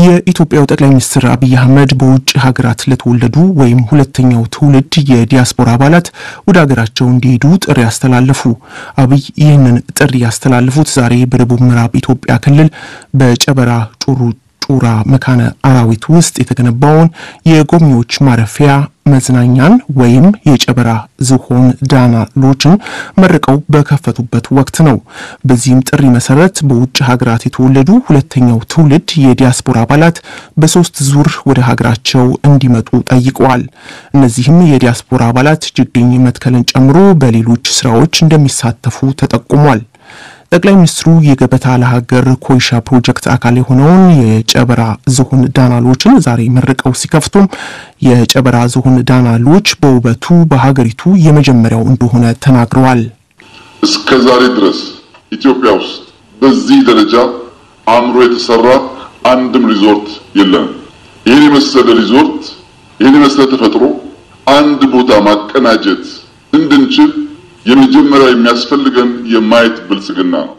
የኢትዮጵያው ጠቅላይ ሚኒስትር አብይ አህመድ በውጭ ሀገራት ለተወለዱ ወይም ሁለተኛው ትውልድ የዲያስፖራ አባላት ወደ ሀገራቸው እንዲሄዱ ጥሪ ያስተላለፉ። አብይ ይህንን ጥሪ ያስተላለፉት ዛሬ በደቡብ ምዕራብ ኢትዮጵያ ክልል በጨበራ ጩራ መካነ አራዊት ውስጥ የተገነባውን የጎብኚዎች ማረፊያ መዝናኛን ወይም የጨበራ ዝሆን ዳና ሎጅን መርቀው በከፈቱበት ወቅት ነው። በዚህም ጥሪ መሰረት በውጭ ሀገራት የተወለዱ ሁለተኛው ትውልድ የዲያስፖራ አባላት በሶስት ዙር ወደ ሀገራቸው እንዲመጡ ጠይቀዋል። እነዚህም የዲያስፖራ አባላት ችግኝ መትከልን ጨምሮ በሌሎች ስራዎች እንደሚሳተፉ ተጠቁሟል። ጠቅላይ ሚኒስትሩ የገበታ ለሀገር ኮይሻ ፕሮጀክት አካል የሆነውን የጨበራ ዝሆን ዳና ሎጅን ዛሬ መርቀው ሲከፍቱም የጨበራ ዝሆን ዳና ሎጅ በውበቱ በሀገሪቱ የመጀመሪያው እንደሆነ ተናግረዋል። እስከዛሬ ድረስ ኢትዮጵያ ውስጥ በዚህ ደረጃ አምሮ የተሰራ አንድም ሪዞርት የለም። ይህን የመሰለ ሪዞርት ይህን የመሰለ ተፈጥሮ አንድ ቦታ ማቀናጀት እንድንችል የመጀመሪያው የሚያስፈልገን የማየት ብልጽግና ነው።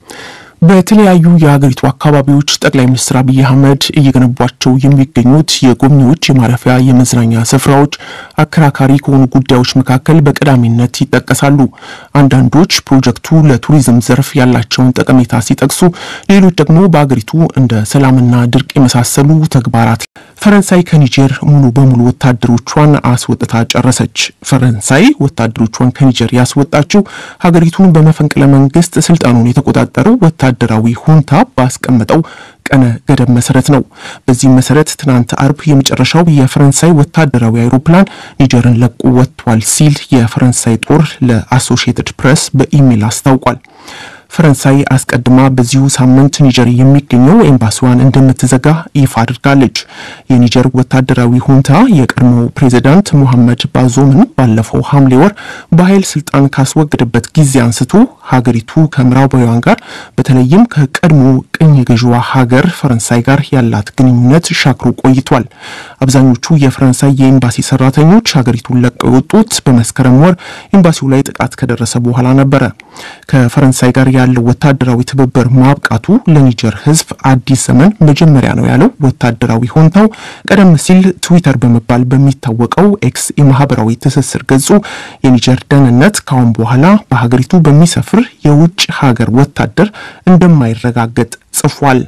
በተለያዩ የሀገሪቱ አካባቢዎች ጠቅላይ ሚኒስትር አብይ አህመድ እየገነቧቸው የሚገኙት የጎብኚዎች የማረፊያ የመዝናኛ ስፍራዎች አከራካሪ ከሆኑ ጉዳዮች መካከል በቀዳሚነት ይጠቀሳሉ። አንዳንዶች ፕሮጀክቱ ለቱሪዝም ዘርፍ ያላቸውን ጠቀሜታ ሲጠቅሱ፣ ሌሎች ደግሞ በሀገሪቱ እንደ ሰላምና ድርቅ የመሳሰሉ ተግባራት ፈረንሳይ ከኒጀር ሙሉ በሙሉ ወታደሮቿን አስወጥታ ጨረሰች። ፈረንሳይ ወታደሮቿን ከኒጀር ያስወጣችው ሀገሪቱን በመፈንቅለ መንግስት ስልጣኑን የተቆጣጠረው ወታደራዊ ሁንታ ባስቀመጠው ቀነ ገደብ መሰረት ነው። በዚህ መሰረት ትናንት አርብ የመጨረሻው የፈረንሳይ ወታደራዊ አይሮፕላን ኒጀርን ለቆ ወጥቷል ሲል የፈረንሳይ ጦር ለአሶሺየትድ ፕሬስ በኢሜል አስታውቋል። ፈረንሳይ አስቀድማ በዚሁ ሳምንት ኒጀር የሚገኘው ኤምባሲዋን እንደምትዘጋ ይፋ አድርጋለች። የኒጀር ወታደራዊ ሁንታ የቀድሞ ፕሬዝዳንት ሙሐመድ ባዞምን ባለፈው ሐምሌ ወር በኃይል ስልጣን ካስወገደበት ጊዜ አንስቶ ሀገሪቱ ከምዕራባውያን ጋር በተለይም ከቀድሞ ቅኝ ገዥዋ ሀገር ፈረንሳይ ጋር ያላት ግንኙነት ሻክሮ ቆይቷል። አብዛኞቹ የፈረንሳይ የኤምባሲ ሰራተኞች ሀገሪቱን ለቀው የወጡት በመስከረም ወር ኤምባሲው ላይ ጥቃት ከደረሰ በኋላ ነበር። ከፈረንሳይ ጋር ያለው ወታደራዊ ትብብር ማብቃቱ ለኒጀር ህዝብ አዲስ ዘመን መጀመሪያ ነው ያለው ወታደራዊ ሁንታው ቀደም ሲል ትዊተር በመባል በሚታወቀው ኤክስ የማህበራዊ ትስስር ገጹ የኒጀር ደህንነት ካሁን በኋላ በሀገሪቱ በሚሰፍር የውጭ ሀገር ወታደር እንደማይረጋገጥ ጽፏል።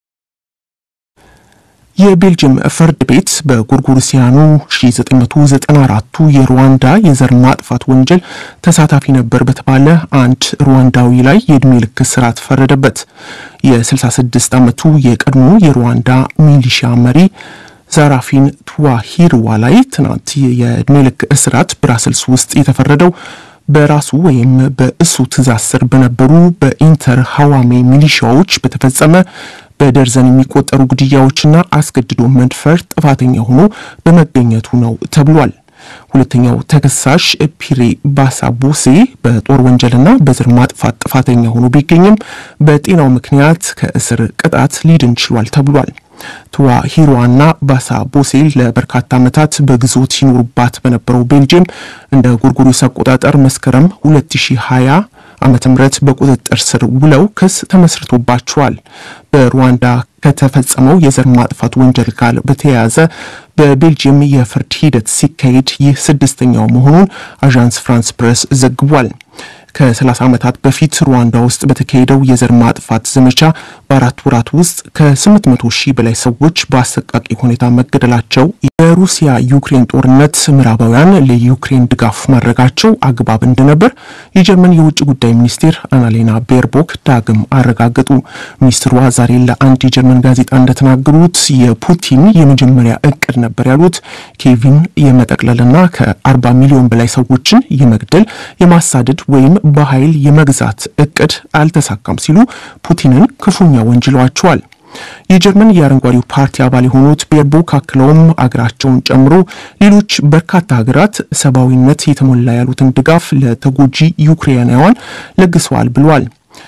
የቤልጂየም ፍርድ ቤት በጎርጎሮሳውያኑ 1994 የሩዋንዳ የዘር ማጥፋት ወንጀል ተሳታፊ ነበር በተባለ አንድ ሩዋንዳዊ ላይ የዕድሜ ልክ እስራት ፈረደበት። የ66 ዓመቱ የቀድሞ የሩዋንዳ ሚሊሺያ መሪ ዛራፊን ቱዋሂሩዋ ላይ ትናንት የዕድሜ ልክ እስራት ብራስልስ ውስጥ የተፈረደው በራሱ ወይም በእሱ ትዕዛዝ ስር በነበሩ በኢንተር ሐዋሜ ሚሊሺያዎች በተፈጸመ በደርዘን የሚቆጠሩ ግድያዎችና አስገድዶ መድፈር ጥፋተኛ ሆኖ በመገኘቱ ነው ተብሏል። ሁለተኛው ተከሳሽ ፒሬ ባሳቡሴ በጦር ወንጀልና በዘር ማጥፋት ጥፋተኛ ሆኖ ቢገኝም በጤናው ምክንያት ከእስር ቅጣት ሊድን ችሏል ተብሏል። ቱዋሂሩዋና ባሳቡሴ ለበርካታ ዓመታት በግዞት ሲኖሩባት በነበረው ቤልጂየም እንደ ጎርጎሮስ አቆጣጠር መስከረም 2020 ዓመተ ምህረት በቁጥጥር ስር ውለው ክስ ተመስርቶባቸዋል። በሩዋንዳ ከተፈጸመው የዘር ማጥፋት ወንጀል ጋር በተያያዘ በቤልጂየም የፍርድ ሂደት ሲካሄድ ይህ ስድስተኛው መሆኑን አዣንስ ፍራንስ ፕሬስ ዘግቧል። ከ30 ዓመታት በፊት ሩዋንዳ ውስጥ በተካሄደው የዘር ማጥፋት ዘመቻ በአራት ወራት ውስጥ ከ800,000 በላይ ሰዎች በአሰቃቂ ሁኔታ መገደላቸው የሩሲያ ዩክሬን ጦርነት ምዕራባውያን ለዩክሬን ድጋፍ ማድረጋቸው አግባብ እንደነበር የጀርመን የውጭ ጉዳይ ሚኒስቴር አናሌና ቤርቦክ ዳግም አረጋገጡ። ሚኒስትሯ ዛሬ ለአንድ የጀርመን ጋዜጣ እንደተናገሩት የፑቲን የመጀመሪያ እቅድ ነበር ያሉት ኬቪን የመጠቅለልና ከ40 ሚሊዮን በላይ ሰዎችን የመግደል የማሳደድ ወይም በኃይል የመግዛት እቅድ አልተሳካም ሲሉ ፑቲንን ክፉኛ ወንጅለዋቸዋል። የጀርመን የአረንጓዴው ፓርቲ አባል የሆኑት ቤርቦክ አክለውም አገራቸውን ጨምሮ ሌሎች በርካታ ሀገራት ሰብአዊነት የተሞላ ያሉትን ድጋፍ ለተጎጂ ዩክሬናውያን ለግሰዋል ብለዋል።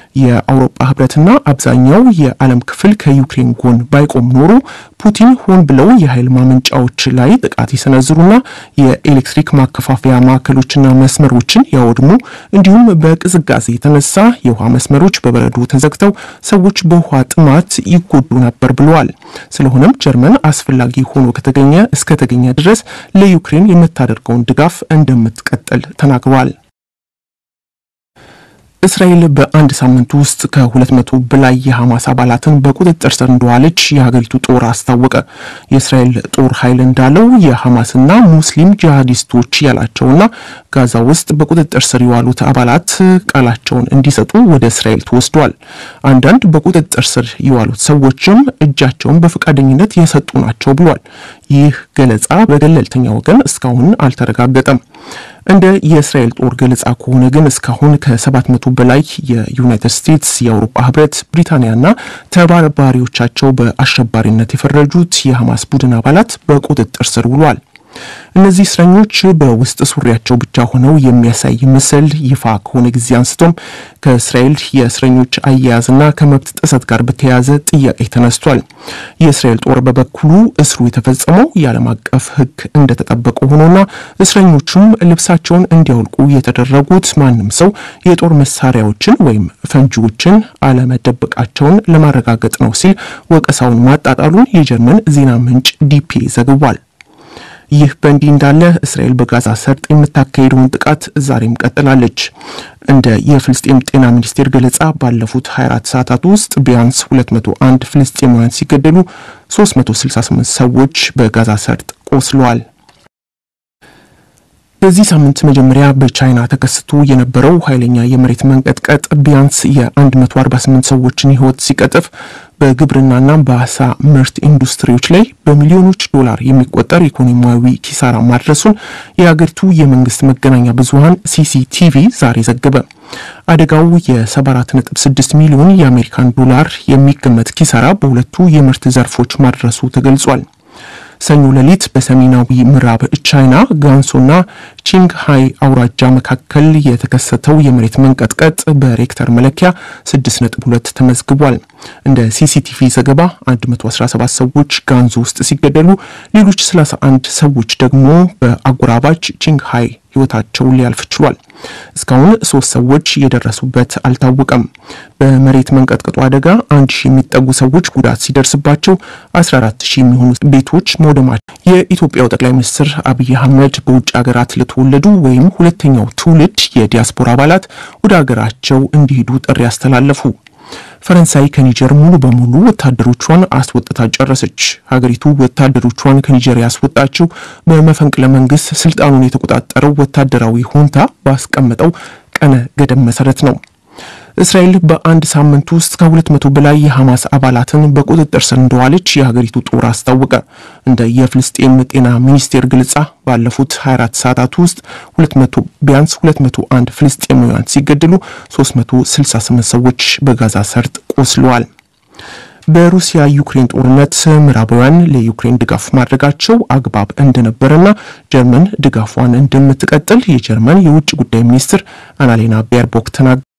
የአውሮፓ ህብረትና አብዛኛው የዓለም ክፍል ከዩክሬን ጎን ባይቆም ኖሮ ፑቲን ሆን ብለው የኃይል ማመንጫዎች ላይ ጥቃት ይሰነዝሩና የኤሌክትሪክ ማከፋፈያ ማዕከሎችና መስመሮችን ያወድሙ እንዲሁም በቅዝቃዜ የተነሳ የውሃ መስመሮች በበረዶ ተዘግተው ሰዎች በውሃ ጥማት ይጎዱ ነበር ብለዋል። ስለሆነም ጀርመን አስፈላጊ ሆኖ እስከተገኘ ድረስ ለዩክሬን የምታደርገውን ድጋፍ እንደምትቀጥል ተናግሯል። እስራኤል በአንድ ሳምንት ውስጥ ከ200 በላይ የሐማስ አባላትን በቁጥጥር ስር እንደዋለች የሀገሪቱ ጦር አስታወቀ። የእስራኤል ጦር ኃይል እንዳለው የሐማስና ሙስሊም ጂሃዲስቶች ያላቸውና ጋዛ ውስጥ በቁጥጥር ስር የዋሉት አባላት ቃላቸውን እንዲሰጡ ወደ እስራኤል ተወስዷል። አንዳንድ በቁጥጥር ስር የዋሉት ሰዎችም እጃቸውን በፈቃደኝነት የሰጡ ናቸው ብሏል። ይህ ገለጻ በገለልተኛ ወገን እስካሁን አልተረጋገጠም። እንደ የእስራኤል ጦር ገለጻ ከሆነ ግን እስካሁን ከ700 በላይ የዩናይትድ ስቴትስ፣ የአውሮፓ ህብረት፣ ብሪታንያና ተባባሪዎቻቸው በአሸባሪነት የፈረጁት የሐማስ ቡድን አባላት በቁጥጥር ስር ውለዋል። እነዚህ እስረኞች በውስጥ ሱሪያቸው ብቻ ሆነው የሚያሳይ ምስል ይፋ ከሆነ ጊዜ አንስቶም ከእስራኤል የእስረኞች አያያዝና ከመብት ጥሰት ጋር በተያያዘ ጥያቄ ተነስቷል። የእስራኤል ጦር በበኩሉ እስሩ የተፈጸመው የዓለም አቀፍ ህግ እንደተጠበቀ ሆኖና እስረኞቹም ልብሳቸውን እንዲያወልቁ የተደረጉት ማንም ሰው የጦር መሳሪያዎችን ወይም ፈንጂዎችን አለመደበቃቸውን ለማረጋገጥ ነው ሲል ወቀሳውን ማጣጣሉን የጀርመን ዜና ምንጭ ዲፒ ዘግቧል። ይህ በእንዲህ እንዳለ እስራኤል በጋዛ ሰርጥ የምታካሄደውን ጥቃት ዛሬም ቀጥላለች። እንደ የፍልስጤም ጤና ሚኒስቴር ገለጻ ባለፉት 24 ሰዓታት ውስጥ ቢያንስ 201 ፍልስጤማውያን ሲገደሉ 368 ሰዎች በጋዛ ሰርጥ ቆስለዋል። በዚህ ሳምንት መጀመሪያ በቻይና ተከስቶ የነበረው ኃይለኛ የመሬት መንቀጥቀጥ ቢያንስ የ148 ሰዎችን ህይወት ሲቀጥፍ በግብርናና በአሳ ምርት ኢንዱስትሪዎች ላይ በሚሊዮኖች ዶላር የሚቆጠር ኢኮኖሚያዊ ኪሳራ ማድረሱን የሀገሪቱ የመንግስት መገናኛ ብዙሃን ሲሲቲቪ ዛሬ ዘገበ። አደጋው የ74.6 ሚሊዮን የአሜሪካን ዶላር የሚገመት ኪሳራ በሁለቱ የምርት ዘርፎች ማድረሱ ተገልጿል። ሰኞ ሌሊት በሰሜናዊ ምዕራብ ቻይና ጋንሶና ቺንግሃይ አውራጃ መካከል የተከሰተው የመሬት መንቀጥቀጥ በሬክተር መለኪያ 6.2 ተመዝግቧል። እንደ ሲሲቲቪ ዘገባ 117 ሰዎች ጋንዞ ውስጥ ሲገደሉ ሌሎች 31 ሰዎች ደግሞ በአጎራባች ቺንግሃይ ህይወታቸው ሊያልፍ ችሏል። እስካሁን 3 ሰዎች የደረሱበት አልታወቀም። በመሬት መንቀጥቀጡ አደጋ 1000 የሚጠጉ ሰዎች ጉዳት ሲደርስባቸው 14000 የሚሆኑ ቤቶች መውደማቸው የኢትዮጵያው ጠቅላይ ሚኒስትር አብይ አህመድ በውጭ ሀገራት ለተወለዱ ወይም ሁለተኛው ትውልድ የዲያስፖራ አባላት ወደ ሀገራቸው እንዲሄዱ ጥሪ አስተላለፉ። ፈረንሳይ ከኒጀር ሙሉ በሙሉ ወታደሮቿን አስወጥታ ጨረሰች። ሀገሪቱ ወታደሮቿን ከኒጀር ያስወጣችው በመፈንቅለ መንግስት ስልጣኑን የተቆጣጠረው ወታደራዊ ሁንታ ባስቀመጠው ቀነ ገደብ መሰረት ነው። እስራኤል በአንድ ሳምንት ውስጥ ከ200 በላይ የሐማስ አባላትን በቁጥጥር ስር እንደዋለች የሀገሪቱ ጦር አስታወቀ። እንደ የፍልስጤም ጤና ሚኒስቴር ገለጻ ባለፉት 24 ሰዓታት ውስጥ ቢያንስ 201 ፍልስጤማውያን ሲገደሉ 368 ሰዎች በጋዛ ሰርጥ ቆስለዋል። በሩሲያ ዩክሬን ጦርነት ምዕራባውያን ለዩክሬን ድጋፍ ማድረጋቸው አግባብ እንደነበረና ጀርመን ድጋፏን እንደምትቀጥል የጀርመን የውጭ ጉዳይ ሚኒስትር አናሌና ቤርቦክ ተናገሩ።